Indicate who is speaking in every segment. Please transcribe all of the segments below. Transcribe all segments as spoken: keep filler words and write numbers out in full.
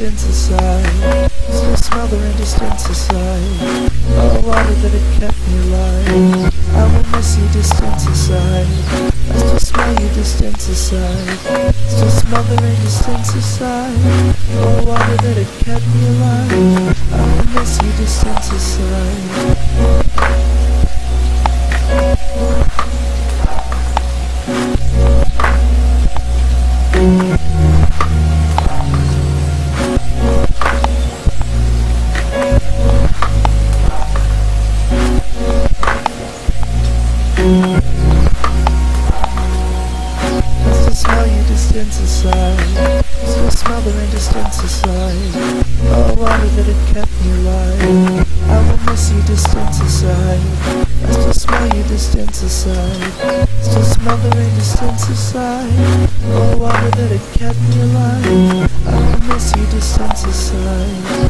Speaker 1: distant aside. Still smell the rain distant aside. Oh, water that it kept me alive. I will miss you distant aside. I still smell you distant aside. Still smell the rain distant aside. Oh, water that it kept me alive. I will miss you distant aside. Aside. Still smell the rain distant aside. Oh, water that it kept me alive. I will miss you distant aside. I still smell you distant aside. Still smell the rain distant aside. Oh, water that it kept me alive. I will miss you distant aside.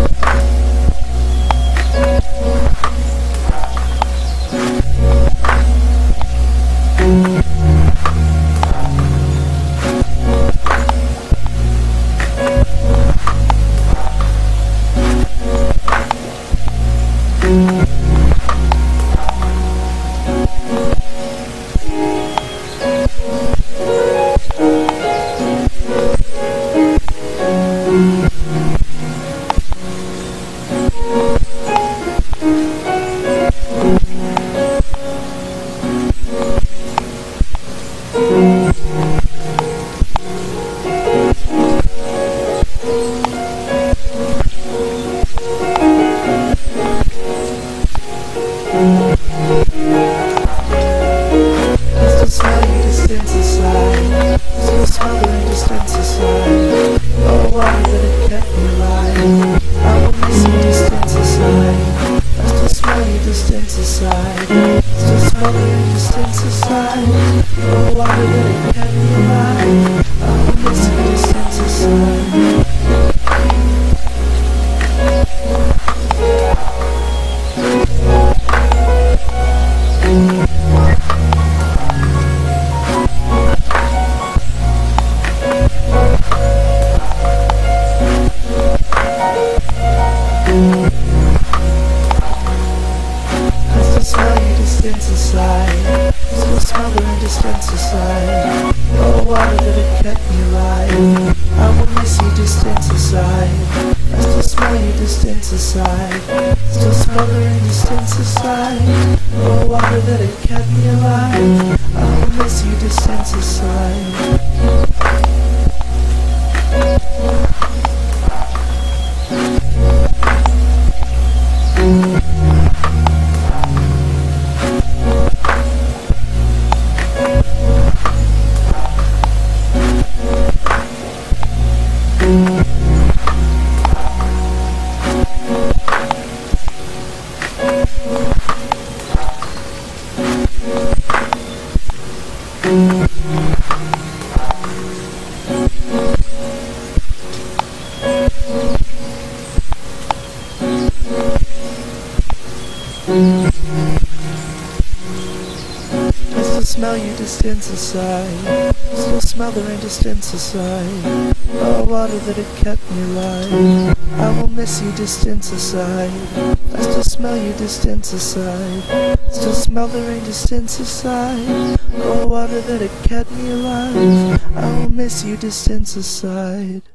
Speaker 1: Smell you distant aside. Still smell the rain distant aside. Oh, water that it kept me alive. I will miss you distant aside. I still smell you distant aside. Still smell the rain distant aside. Oh, water that it kept me alive. I will miss you distant aside.